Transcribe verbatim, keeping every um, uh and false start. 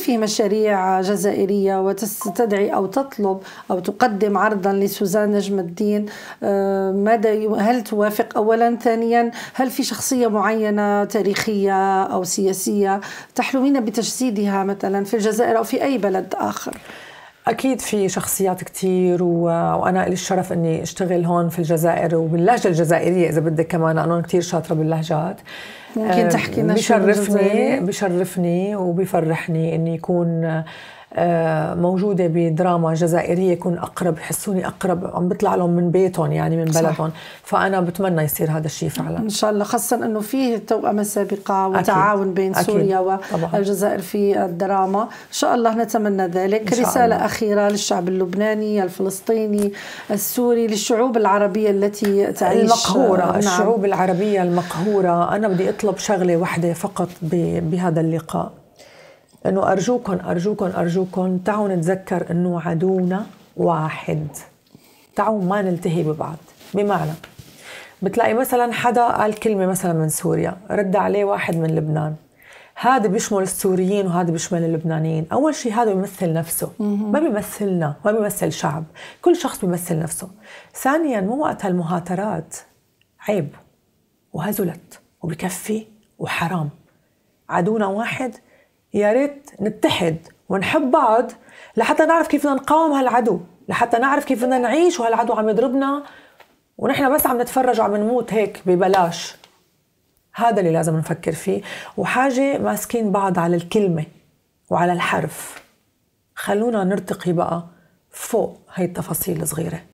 في مشاريع جزائرية وتستدعي أو تطلب أو تقدم عرضا لسوزان نجم الدين، ماذا هل توافق أولا؟ ثانيا، هل في شخصية معينة تاريخية أو سياسية تحلمين بتجسيدها مثلا في الجزائر أو في أي بلد آخر؟ أكيد في شخصيات كتير، وأنا لي الشرف أني أشتغل هون في الجزائر وباللهجة الجزائرية إذا بدك، كمان أنا كتير شاطرة باللهجات. ممكن تحكي لنا؟ بشرفني بشرفني وبيفرحني أني يكون موجودة بدراما جزائرية، يكون أقرب، يحسوني أقرب، عم بطلع لهم من بيتهم يعني من بلدهم. فأنا بتمنى يصير هذا الشيء فعلا إن شاء الله، خاصة أنه فيه توأمة سابقة وتعاون بين أكيد. سوريا والجزائر في الدراما. إن شاء الله نتمنى ذلك. رسالة الله. أخيرة للشعب اللبناني، الفلسطيني، السوري، للشعوب العربية التي تعيش المقهورة. نعم. الشعوب العربية المقهورة، أنا بدي أطلب شغلة واحدة فقط بهذا اللقاء، أنه أرجوكم أرجوكم أرجوكم تعالوا نتذكر أنه عدونا واحد. تعالوا ما نلتهي ببعض. بمعنى بتلاقي مثلا حدا قال كلمة مثلا من سوريا، رد عليه واحد من لبنان، هذا بيشمل السوريين وهذا بيشمل اللبنانيين. أول شيء هذا بيمثل نفسه، ما بيمثلنا، ما بيمثل شعب، كل شخص بيمثل نفسه. ثانيا، مو وقت هالمهاترات، عيب وهزلت وبكفي وحرام. عدونا واحد، يا ريت نتحد ونحب بعض لحتى نعرف كيف بدنا نقاوم هالعدو، لحتى نعرف كيف بدنا نعيش وهالعدو عم يضربنا ونحن بس عم نتفرج وعم نموت هيك ببلاش. هذا اللي لازم نفكر فيه. وحاجة، ماسكين بعض على الكلمة وعلى الحرف. خلونا نرتقي بقى فوق هاي التفاصيل الصغيرة.